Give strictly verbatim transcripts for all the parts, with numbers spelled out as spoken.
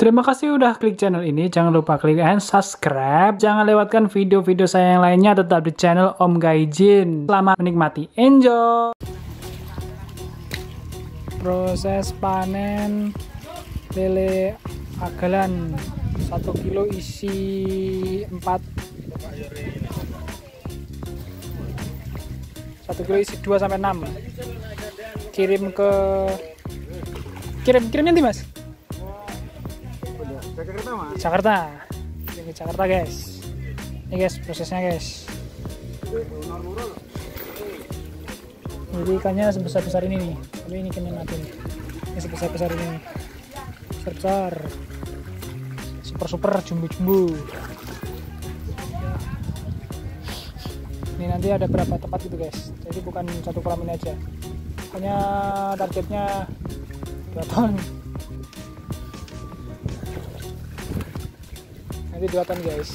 Terima kasih udah klik channel ini. Jangan lupa klik and subscribe. Jangan lewatkan video-video saya yang lainnya. Tetap di channel Om Gaijin. Selamat menikmati. Enjoy! Proses panen lele agalan. satu kilo isi empat. satu kilo isi dua sampai enam. Kirim ke kirim kirim nanti Mas. Jakarta. Kirim ke Jakarta guys. Ini guys prosesnya guys. Jadi ikannya sebesar-besar ini nih. Tapi ini ikannya mati nih. Ini sebesar-besar ini. Besar-besar. Super-super jumbo-jumbo. Ini nanti ada berapa tempat gitu guys. Jadi bukan satu kolam ini aja. Hanya targetnya dua ton. Nanti dua ton guys.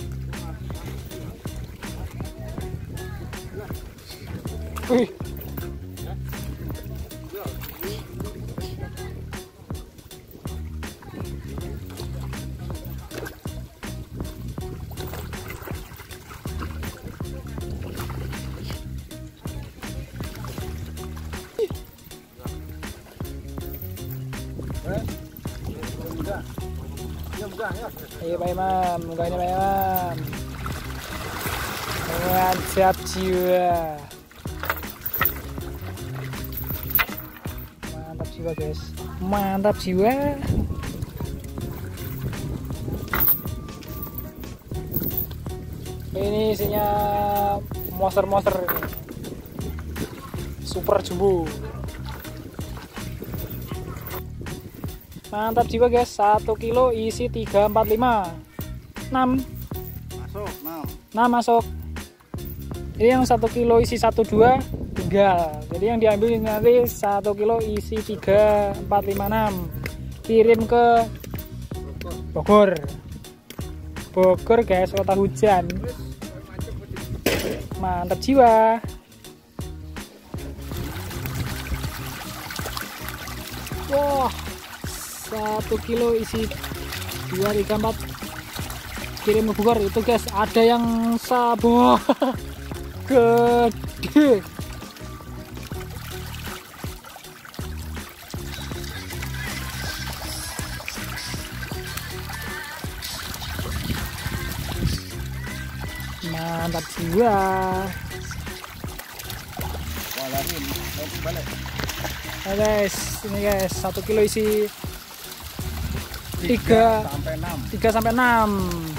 Wih. Ayo Pak Imam, mukanya Pak Imam. Mantap jiwa. Mantap jiwa guys. Mantap jiwa. Ini isinya monster-monster ini. Super jumbo. Mantap jiwa guys, satu kilo isi tiga, empat, lima, enam masuk, enam masuk. Jadi yang satu kilo isi satu, dua tinggal. Jadi yang diambil nanti satu kilo isi tiga, empat, lima, enam. Kirim ke Bogor. Bogor guys, kota hujan. Mantap jiwa. Wah, satu kilo isi dua, tiga, empat. Kirim ke Bogor itu guys. Ada yang sabah gede. Mantap jiwa. Nah guys, ini guys satu kilo isi tiga sampai enam.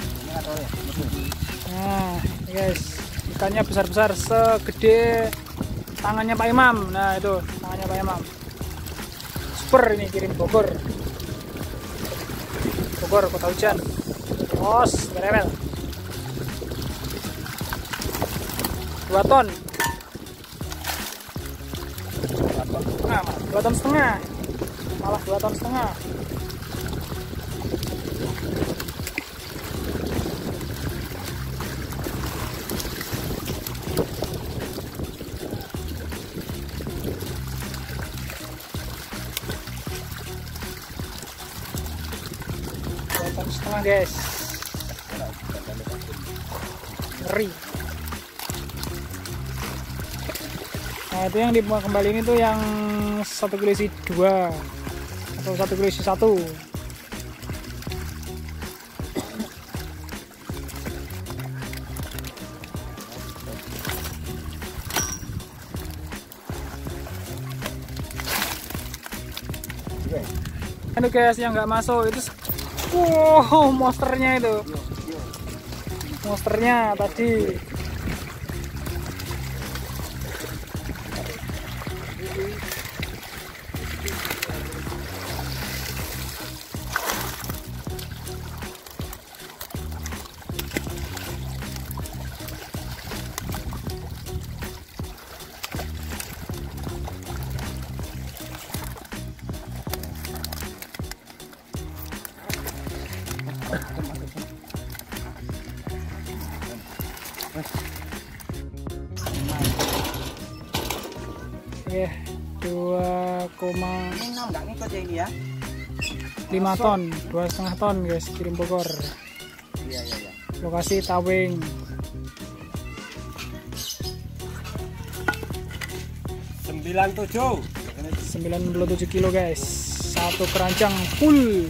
Nah, ini guys, ikannya besar-besar segede tangannya Pak Imam. Nah, itu tangannya Pak Imam. Super ini kirim Bogor. Bogor kota hujan. Os, berewel. dua ton. Nah, dua ton setengah. Malah dua ton setengah. Setengah guys, ngeri. Nah itu yang dibuang kembali ini tuh yang satu kilo isi dua atau satu kilo isi satu. Aduh guys, yang nggak masuk itu. Wow, monsternya itu. Monsternya tadi. Ya, dua koma ini enggak ngikut ya ini ya. lima ton, dua setengah ton guys, kirim Bogor. Iya, iya, iya. Lokasi Tawing. sembilan puluh tujuh. sembilan puluh tujuh kilo guys. Satu keranjang full.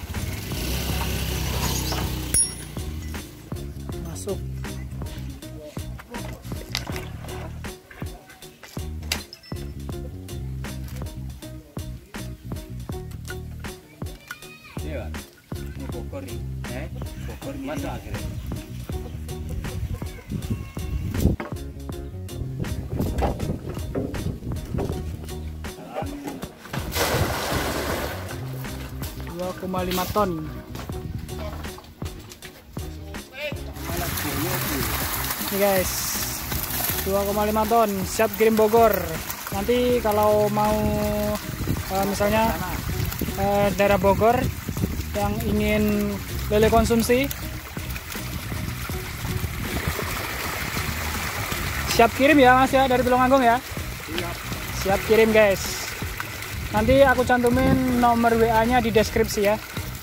Masuk. Iya, ini Bogor nih. Eh, Bogor masuk akhirnya. dua koma lima ton. Ini guys, dua koma lima ton siap kirim Bogor. Nanti kalau mau uh, misalnya uh, daerah Bogor yang ingin lele konsumsi, siap kirim ya Mas ya, dari Tulungagung ya. Siap kirim guys. Nanti aku cantumin nomor W A-nya di deskripsi ya.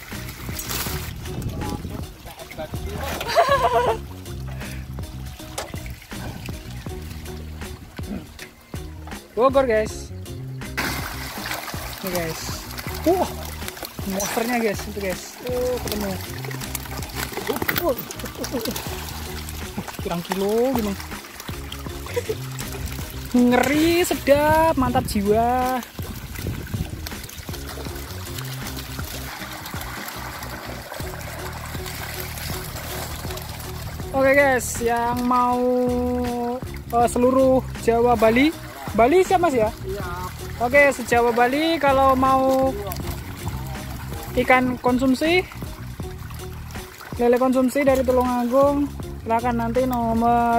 Bogor guys. Ini guys. Wah, monsternya guys, itu guys. Oh, ketemu. Uh, uh, uh, uh. Kurang kilo gini. Ngeri, sedap, mantap jiwa. Oke guys, yang mau uh, seluruh Jawa Bali, Bali siap Mas ya? Iya. Oke, se-Jawa Bali kalau mau ikan konsumsi, lele konsumsi dari Tulungagung, silakan nanti nomor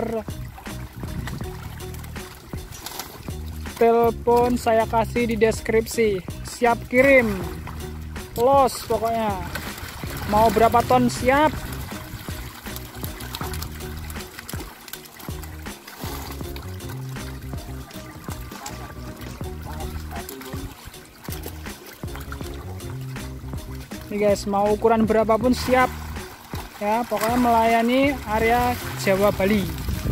telepon saya kasih di deskripsi. Siap kirim, los pokoknya. Mau berapa ton siap. Nih guys, mau ukuran berapapun siap ya, pokoknya melayani area Jawa Bali.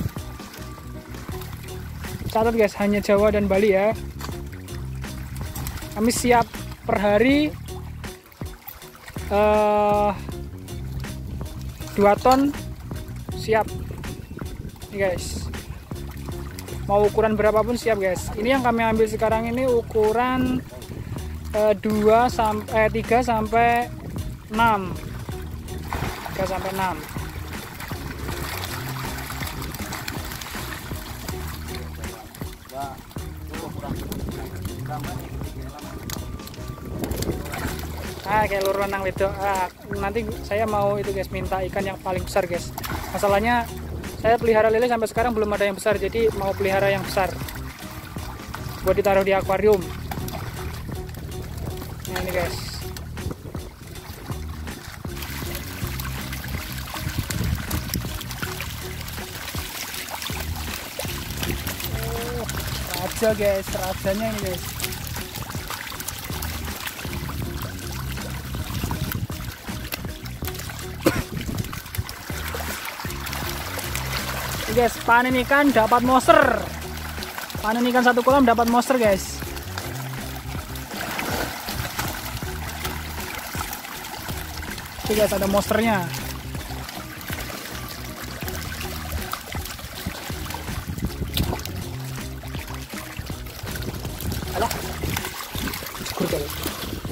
Catat guys, hanya Jawa dan Bali ya. Kami siap per hari uh, dua ton siap nih guys. Mau ukuran berapapun siap guys. Ini yang kami ambil sekarang ini ukuran dua sampai tiga sampai enam. tiga sampai enam. Ah, kayak luruan nang itu. Ah, nanti saya mau itu guys, minta ikan yang paling besar guys. Masalahnya saya pelihara lele sampai sekarang belum ada yang besar, jadi mau pelihara yang besar buat ditaruh di akuarium. Nah ini guys, oh, raja guys, rajanya ini guys. Ini guys, panen ikan dapat monster. Panen ikan satu kolam dapat monster guys. Ini guys, ada monsternya. Alah, syukur guys.